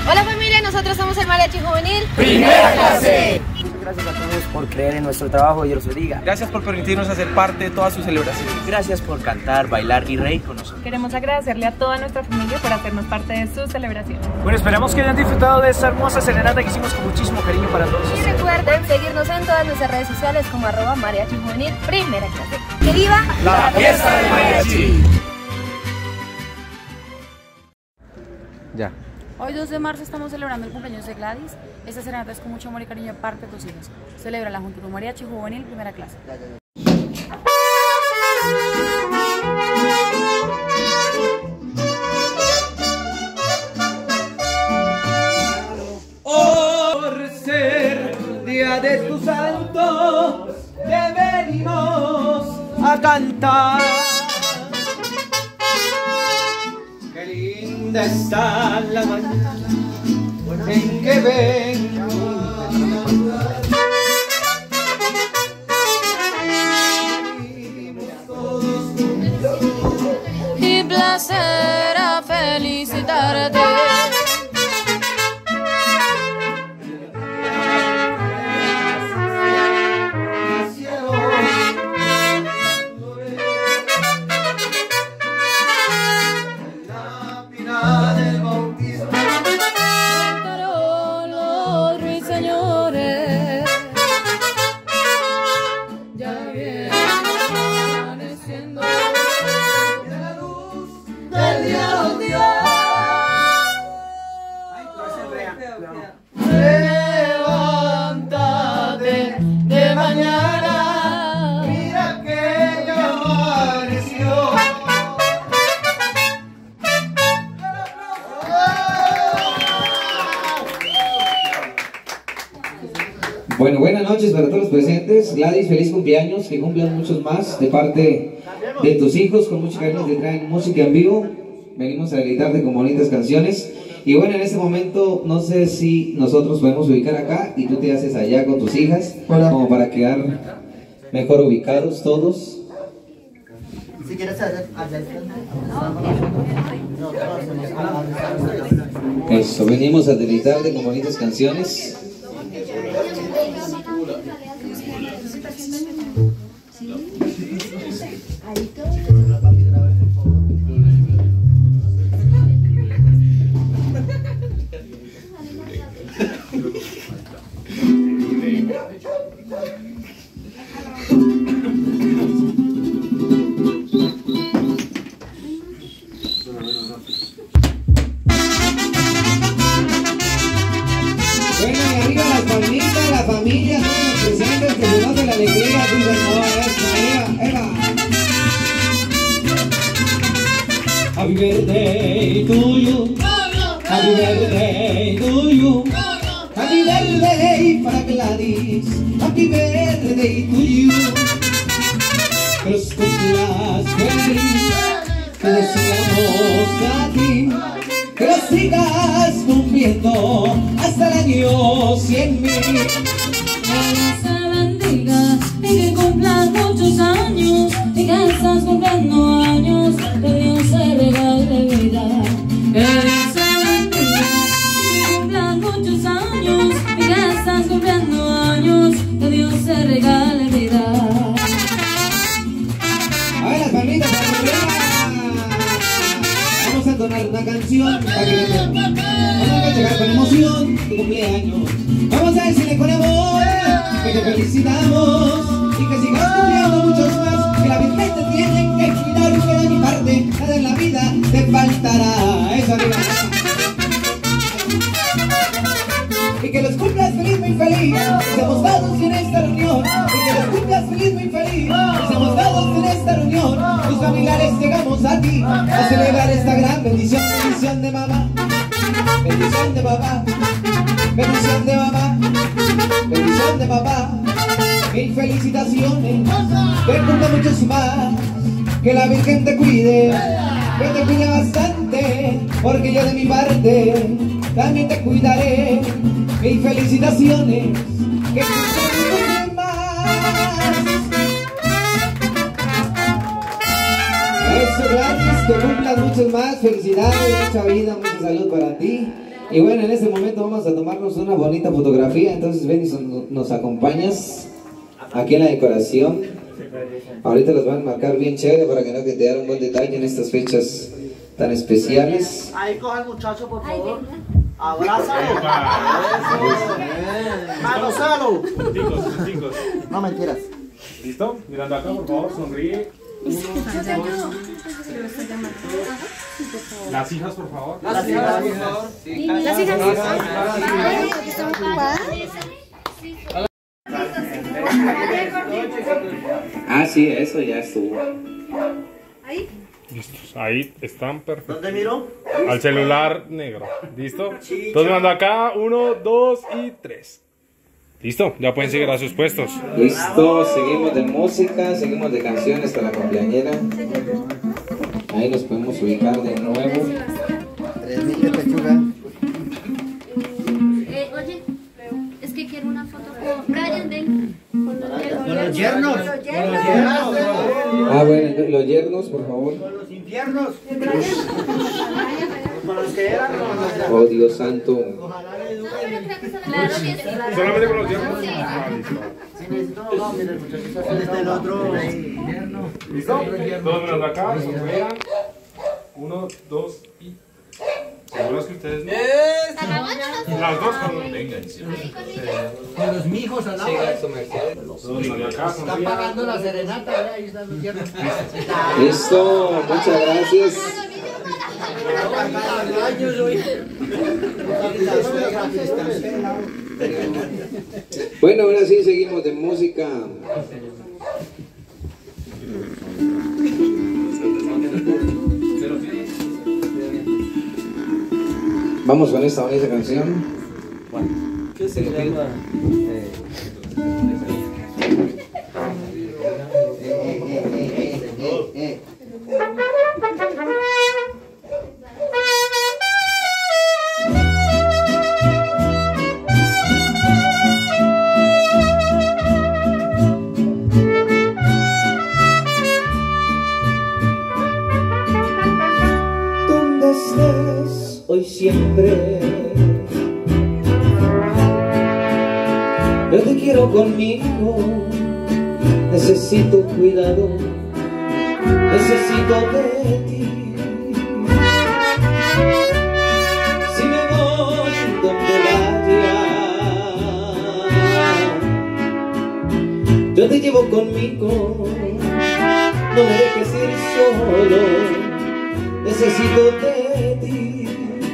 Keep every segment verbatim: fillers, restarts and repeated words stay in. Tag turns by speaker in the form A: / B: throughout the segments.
A: Hola familia, nosotros somos el Mariachi Juvenil
B: Primera Clase.
C: Muchas gracias a todos por creer en nuestro trabajo, Dios los bendiga.
D: Gracias por permitirnos hacer parte de todas sus celebraciones.
C: Gracias por cantar, bailar y reír con nosotros.
E: Queremos agradecerle a toda nuestra familia por hacernos parte de sus celebraciones.
F: Bueno, esperamos que hayan disfrutado de esta hermosa serenata que hicimos con muchísimo cariño para todos
A: y
F: ustedes.
A: recuerden seguirnos en todas nuestras redes sociales como arroba Mariachi Juvenil Primera Clase. ¡Que viva
B: la fiesta del mariachi!
D: Ya.
G: Hoy dos de marzo estamos celebrando el cumpleaños de Gladys. Esta serenata es con mucho amor y cariño de parte de tus hijos. Celébrala junto con Mariachi Juvenil Primera Clase.
H: Por ser día de tu santo, te venimos a cantar. Qué linda está la mañana en que vengo.
G: Y placer a felicitarte.
H: Levántate de mañana, mira que ya amaneció.
I: Bueno, buenas noches para todos los presentes. Gladys, feliz cumpleaños, que cumplan muchos más de parte de tus hijos. Con mucho cariño te traen música en vivo. Venimos a deleitarte con bonitas canciones. Y bueno, en este momento no sé si nosotros podemos ubicar acá y tú te haces allá con tus hijas. Hola. Como para quedar mejor ubicados todos.
C: Si quieres hacer allá el
I: Eso, venimos a deleitarte con bonitas canciones. Bueno, y arriba las palmitas, la familia, todos los presentes, que se note la alegría, dicen, no, eso, arriba, eva. Happy birthday to you, happy birthday to you, happy birthday para Gladys, happy birthday to you. Que los cumplas feliz, te deseamos a ti, que los sigas cumpliendo hasta el año cien mil.
G: Que Dios te bendiga y que cumplas muchos años, y que estás cumpliendo años, que Dios te regale vida. Que Dios te bendiga y que cumplas muchos años, y que estás cumpliendo años, que Dios te regale vida.
I: A ver las palmitas para arriba. Vamos a entonar una canción para que le vamos a festejar con emoción tu cumpleaños. Vamos a decirle con amor que te felicitamos y que sigas cumpliendo muchos más, que la Virgen te tiene que cuidar y que de mi parte nada en la vida te faltará. Eso arriba. Y que los cumplas feliz, muy feliz, estamos todos en esta reunión. Y que los cumplas feliz, muy feliz, estamos todos en esta reunión. Tus familiares llegamos a ti a celebrar esta gran bendición. Bendición de mamá, bendición de papá, bendición de mamá, bendición de papá. Mil felicitaciones, que cumpla muchos más, que la Virgen te cuide, que te cuide bastante, porque yo de mi parte también te cuidaré. Mil felicitaciones, que cumpla más. Eso, gracias, que cumplas muchos más. Felicidades, mucha vida, mucha salud para ti. Y bueno, en este momento vamos a tomarnos una bonita fotografía. Entonces ven y son, nos acompañas aquí en la decoración. Ahorita los van a marcar bien chévere para que no que te den un buen detalle en estas fechas tan especiales.
C: Ahí coja al muchacho, por favor. Abrázalo. Manózalo.
J: Chicos, chicos.
C: No mentiras.
J: ¿Listo? Mirando acá, por favor, sonríe. Uno, dos. Las hijas, por favor.
C: Las hijas, por favor.
A: Las hijas.
I: Ah, sí, eso ya estuvo.
A: Ahí.
J: Listos, ahí están perfectos.
C: ¿Dónde miró?
J: Al celular negro. ¿Listo? Entonces mirando acá, uno, dos y tres. ¿Listo? Ya pueden seguir a sus puestos.
I: Listo, seguimos de música, seguimos de canciones para la cumpleañera. Ahí nos podemos ubicar de nuevo.
C: Tres mil de pechuga.
A: Eh, oye, es que quiero una foto con Brian, ven. Con los
C: yernos. Con los yernos.
I: Ah, bueno, los yernos, por favor.
C: Con los infiernos. Con los que eran.
I: Oh, Dios santo.
C: Ojalá le eduquen.
A: Claro que sí.
J: ¿Solamente con los yernos?
A: Sí.
J: Ah, listo.
C: Si necesito, no, mira, el muchacho está desde el otro.
J: ¿Listo? Todos mirando acá, sonrían. Uno, dos y... ¿Seguros que ustedes no? Las dos con... Venga,
C: Con los mijos al lado.
J: todos mirando acá,
C: Están
J: sonrían.
C: pagando la serenata, ¿eh? Ahí están los yernos.
I: Listo, muchas gracias. Bueno, ahora sí seguimos de música. Vamos con esta bonita canción.
C: ¿Qué se llama?
I: Donde estés hoy siempre, yo te quiero conmigo. Necesito cuidado, necesito de ti. Si me voy donde vaya, yo te llevo conmigo. No me dejes ir solo, necesito de ti.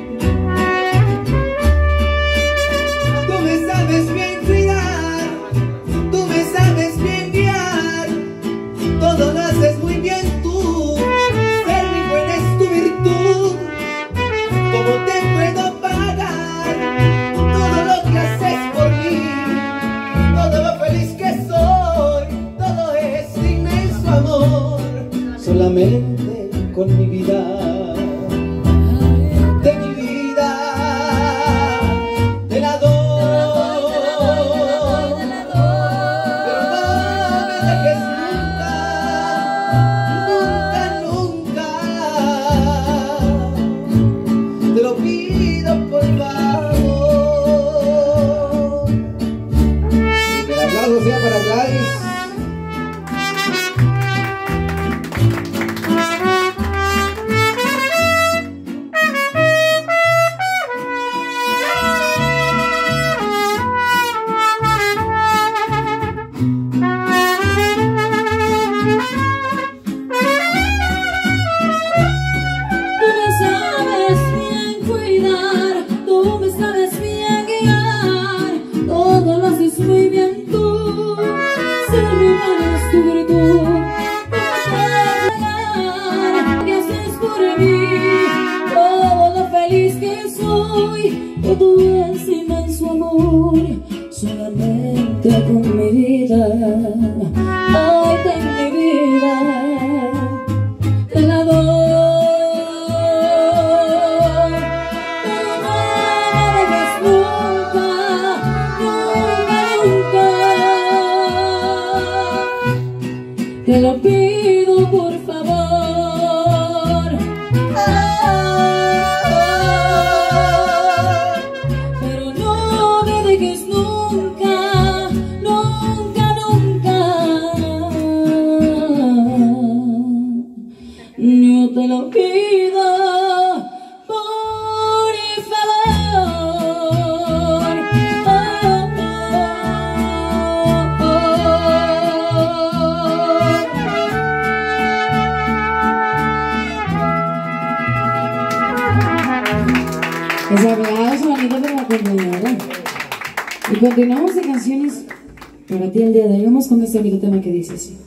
I: Tú me sabes bien cuidar, tú me sabes bien guiar, todo lo haces muy bien tú, ser mi buena es tu virtud. ¿Cómo te puedo pagar todo lo que haces por mí? Todo lo feliz que soy, todo es inmenso amor. Solamente con mi vida, de mi vida, te la doy, pero no me dejes nunca, nunca, nunca, te lo pido por favor. Y que el aplauso sea para Gladys.
G: Todo es inmenso amor, solamente con mi vida, ay, de mi vida, te la doy, pero no me dejes nunca, nunca, nunca, te lo pido por favor. Ah, ah, ah. aplauso bonito para la compañera. Y continuamos de canciones para ti el día de hoy. Vamos con este bonito tema que dice así.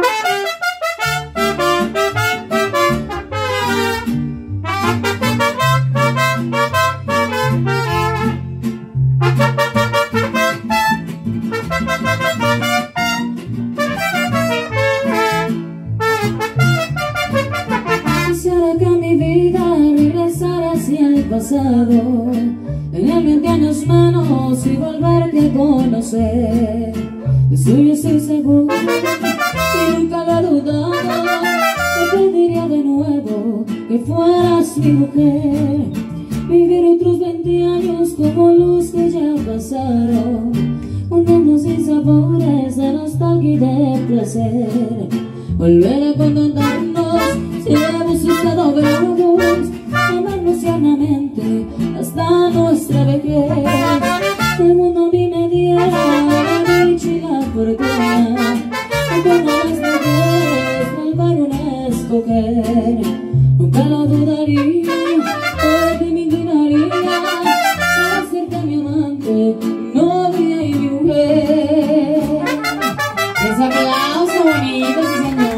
G: Quisiera que mi vida regresara hacia el pasado, tener veinte años menos y volverte a conocer. De eso yo estoy seguro y nunca lo he dudado. Te pediría de nuevo que fueras mi mujer, vivir otros veinte años como los que ya pasaron, hundiendo sin sabores de nostalgia y de placer. Volver a contentarnos si hemos estado bravos, amarnos tiernamente hasta nuestra vejez. El mundo a mí me diera la dicha y la fortuna, y como las mujeres volver a escoger. Nunca lo dudaría, por ti me inclinaría para hacerte mi amante, novia y mujer. Ese aplauso bonito, sí señor.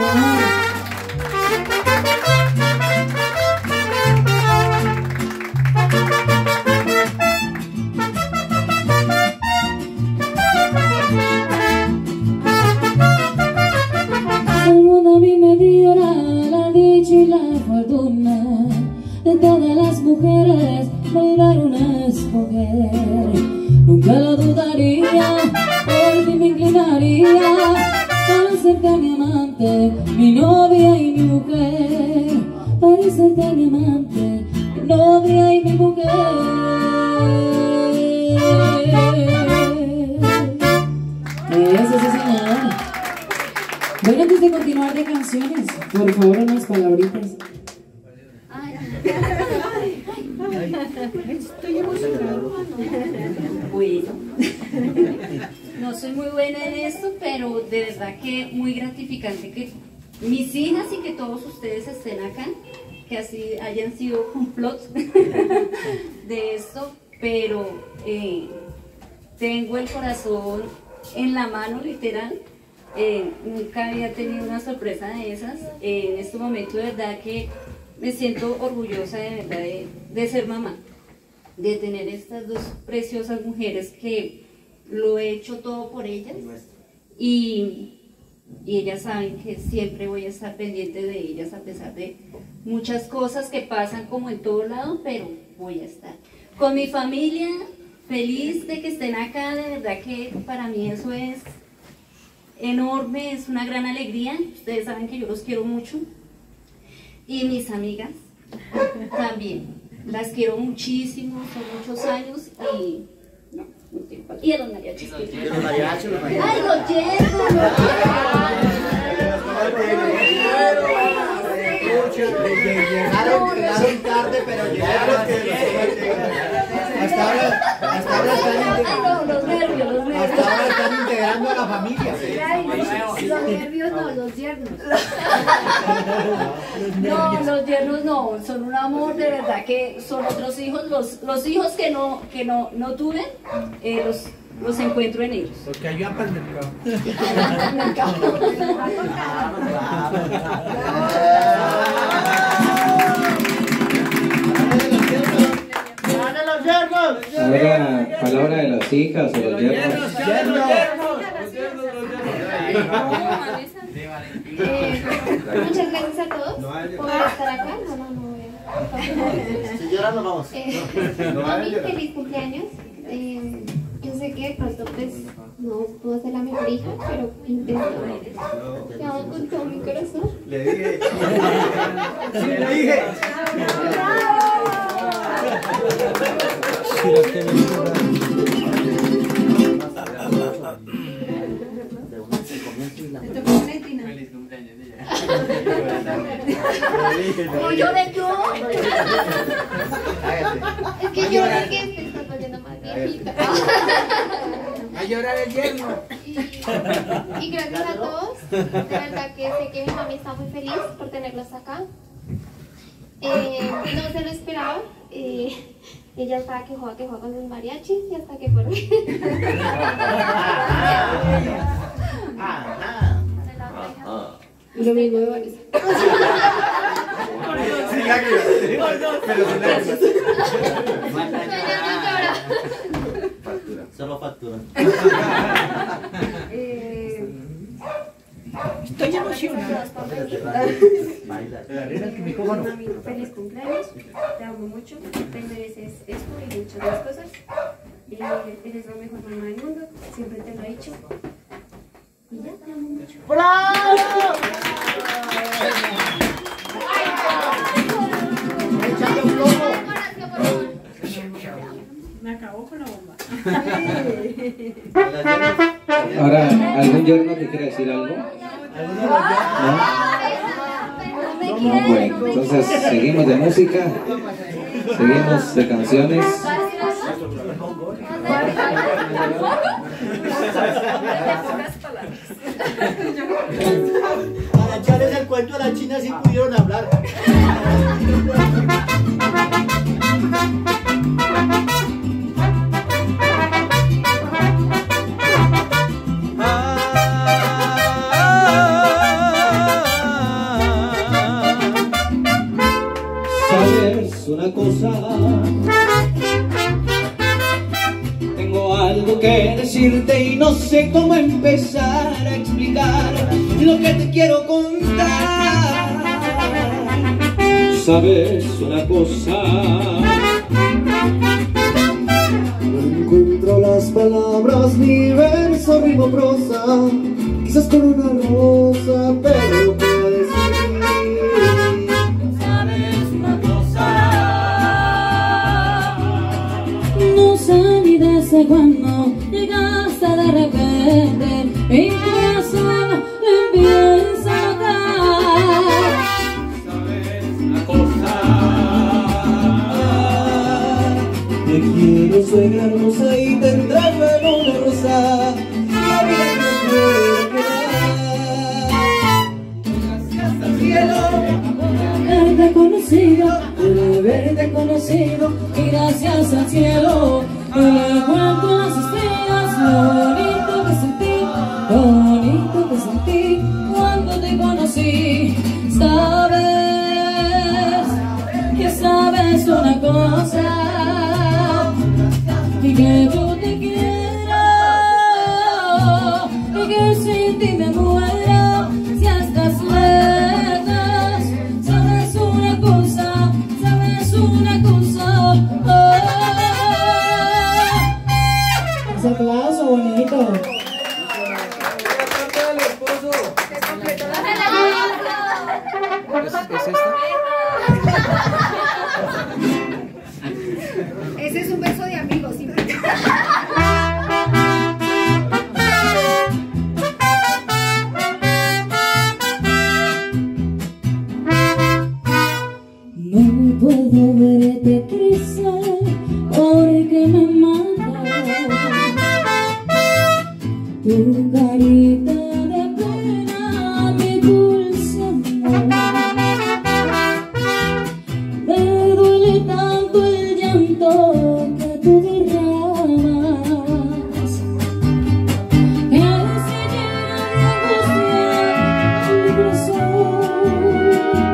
G: El mundo a mí me diera la dicha y la fortuna, de todas las mujeres volver a escoger. Nunca lo dudaría, por ti me inclinaría para hacerte mi amante, mi novia y mi mujer. Para hacerte mi amante, mi novia y mi mujer. Eso sí, señor. Bueno, antes de continuar de canciones, por favor, unas palabritas.
K: Estoy emocionada. Bueno, no soy muy buena en esto, pero de verdad que muy gratificante que mis hijas y que todos ustedes estén acá, que así hayan sido complots de esto, pero eh, tengo el corazón en la mano, literal. Eh, nunca había tenido una sorpresa de esas. Eh, en este momento de verdad que me siento orgullosa de verdad de, de ser mamá, de tener estas dos preciosas mujeres que lo he hecho todo por ellas y, y ellas saben que siempre voy a estar pendiente de ellas a pesar de muchas cosas que pasan como en todo lado, pero voy a estar con mi familia, feliz de que estén acá. De verdad que para mí eso es enorme, es una gran alegría. Ustedes saben que yo los quiero mucho. Y mis amigas también, las quiero muchísimo, son muchos años y no, no tengo cual. Y a los mariachis. Y los mariachis, los mariachis. ¡Ay, los yernos!
C: Llegaron, llegaron tarde, pero llegaron. Hasta ahora, hasta ahora están,
K: no, los nervios, los nervios.
C: Hasta ahora están integrando a la familia.
A: Los nervios no, los yernos.
K: No, los yernos no, son un amor, de verdad que son otros hijos. Los, los hijos que no, que no, no tuve, eh, los, los encuentro en ellos.
C: Porque ayudan para el mercado.
L: Ahora, palabra de las hijas o los yernos.
A: Eh, muchas gracias a todos por estar acá. No, no, no.
C: Si lloran, nos vamos.
A: Eh, mami, feliz cumpleaños. Eh, yo sé que de pronto pues no puedo ser la mejor hija, pero intento. Te amo con todo mi corazón.
C: Le dije. Sí, le dije.
K: Feliz cumpleaños. No llores yo.
A: Es que yo sé que te estás volviendo más viejita.
C: A llorar el yerno.
A: Y, y gracias a todos. De verdad que sé que mi mami está muy feliz por tenerlos acá. Eh, no se lo esperaba. Eh, ella estaba que juega, que juega con los mariachis y hasta que por fin. Y lo mismo de Vanessa.
H: Solo factura.
C: Estoy emocionada.
M: Feliz cumpleaños, te amo mucho, te mereces esto y muchas más cosas. Eh, eres la mejor mamá del mundo, siempre te lo he dicho. Y ya, te amo mucho.
H: ¡Bravo! ¡Échale un globo!
M: Me acabó con la bomba.
L: Ahora, ¿algún yerno que quiera decir algo? ¿No? Bueno, entonces seguimos de música, seguimos de canciones.
H: Para echarles el cuento a la China sí pudieron hablar.
I: ¿Sabes una cosa? Tengo algo que decirte y no sé cómo empezar a explicar lo que te quiero contar. ¿Sabes una cosa? No encuentro las palabras, ni verso, rimo, prosa, quizás con una rosa, pero puedo decir.
G: Desde cuando llegaste de repente mi corazón empieza a tocar.
I: ¿Sabes una cosa? Te quiero, soy hermosa y tendré luego una rosa. La vida que quiero quedar. Gracias al cielo.
G: Haberte conocido, de haberte conocido y gracias al cielo. Me cuento las estrellas, lo bonito que sentí, lo bonito que sentí cuando te conocí. Sabes que sabes una cosa, y que yo te quiero, y que sin ti me muero, si estás lejos. Sabes una cosa, sabes una cosa, oh. Ese aplauso bonito.
C: ¿Es, es esta?
M: Ese es un beso de amigos, ¿sí?
G: No puedo verte triste porque me mata tu carita de pena, mi dulce amor. Me duele tanto el llanto que tú derramas, que se llena de angustia mi corazón.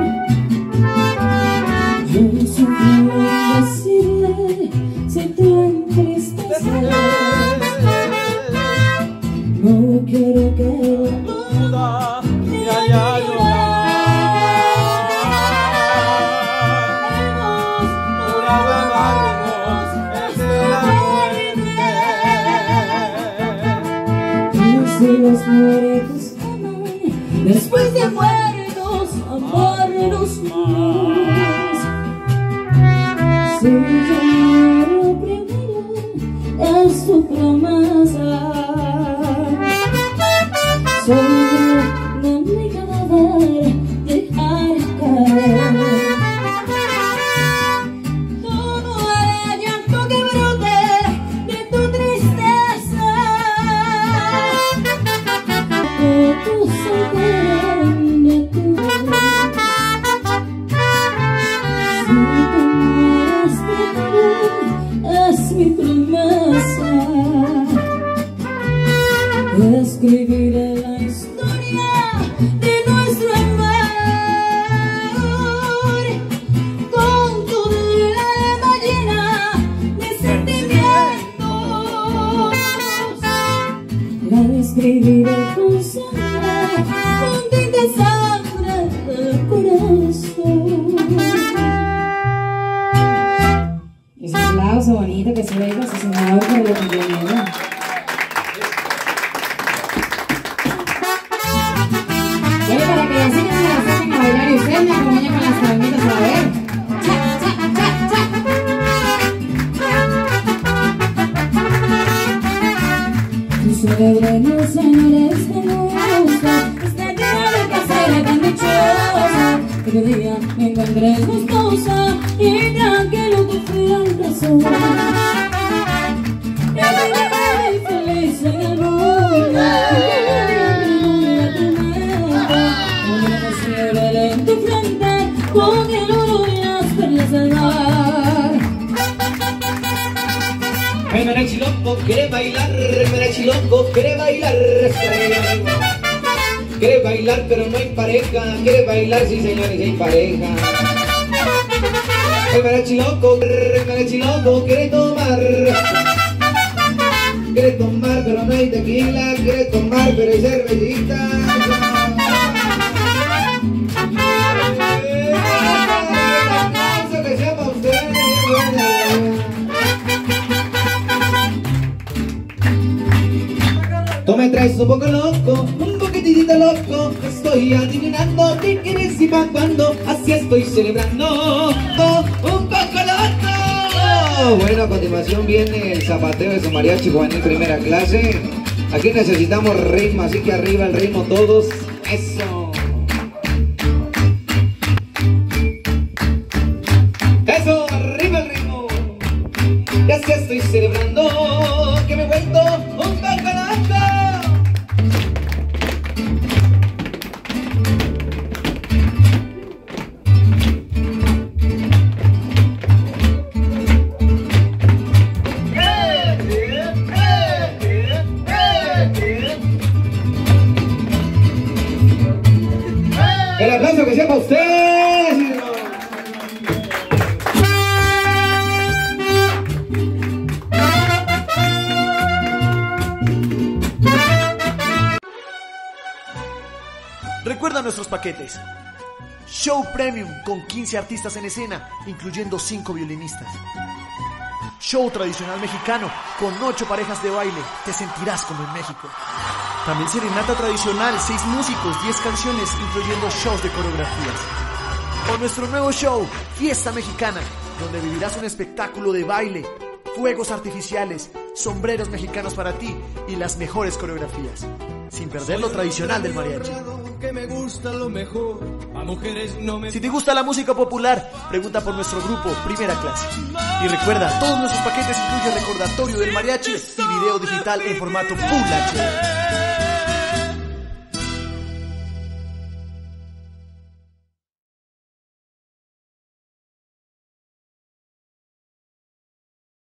G: Yo sufro indecible si tú entristeces. No quiero que el mundo me haya y si los muertos aman, después de muertos amarnos más. Si yo muero primero, es tu promesa. Sobre no mi cadáver dejar caer todo el llanto que brote de tu tristeza. Fotos se caen de tu Escribiré la historia de nuestro amor con toda el alma llena de sentimientos. La escribiré con sangre, con tinta y sangre del corazón. Ese aplauso bonito que se oiga, se sonaba con lo que yo veo. Bueno, para que las chicas se las saquen a bailar y ustedes me acompañan con las palmitas a ver. Cha, cha, cha, cha. Y celebremos, señores, que nos gusta este día de casera tan dichosa. Otro día me encontré gustosa y tranquilo que fui al razón. Y viviré feliz en el mundo. En tu frente con el oro y las perlas del mar.
I: El mariachi loco quiere bailar, el mariachi loco quiere bailar. Quiere bailar pero no hay pareja, quiere bailar sí señores, hay pareja. El mariachi loco, el mariachi loco quiere tomar. Quiere tomar pero no hay tequila, quiere tomar pero hay cervecita. Tú me traes un poco loco, un poquitito loco. Estoy adivinando qué quieres y pa' cuándo. Así estoy celebrando, oh, un poco loco. Bueno, a continuación viene el zapateo de su mariachi juvenil primera clase. Aquí necesitamos ritmo, así que arriba el ritmo todos. Eso. Eso, arriba el ritmo. Y así estoy celebrando que me he vuelto un poco loco. El aplauso que sea para ustedes.
F: Recuerda nuestros paquetes. Show Premium con quince artistas en escena, incluyendo cinco violinistas. Show tradicional mexicano con ocho parejas de baile. Te sentirás como en México. También serenata tradicional, seis músicos, diez canciones, incluyendo shows de coreografías. O nuestro nuevo show, Fiesta Mexicana, donde vivirás un espectáculo de baile, fuegos artificiales, sombreros mexicanos para ti y las mejores coreografías, sin perder lo tradicional del mariachi. Si te gusta la música popular, pregunta por nuestro grupo Primera Clase. Y recuerda, todos nuestros paquetes incluyen recordatorio del mariachi y video digital en formato Full H D.